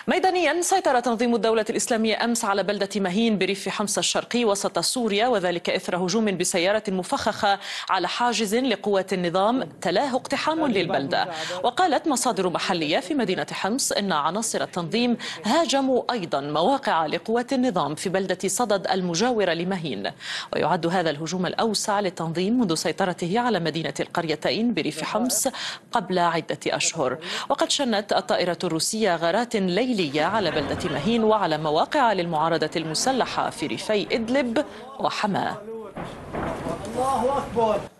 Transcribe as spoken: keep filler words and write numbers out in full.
ميدانيا سيطر تنظيم الدولة الإسلامية أمس على بلدة مهين بريف حمص الشرقي وسط سوريا، وذلك إثر هجوم بسيارة مفخخة على حاجز لقوات النظام تلاه اقتحام للبلدة. وقالت مصادر محلية في مدينة حمص إن عناصر التنظيم هاجموا أيضا مواقع لقوات النظام في بلدة صدد المجاورة لمهين. ويعد هذا الهجوم الأوسع للتنظيم منذ سيطرته على مدينة القريتين بريف حمص قبل عدة أشهر. وقد شنت الطائرة الروسية غارات ليلية على بلدة مهين وعلى مواقع للمعارضة المسلحة في ريفي إدلب وحماة. الله أكبر.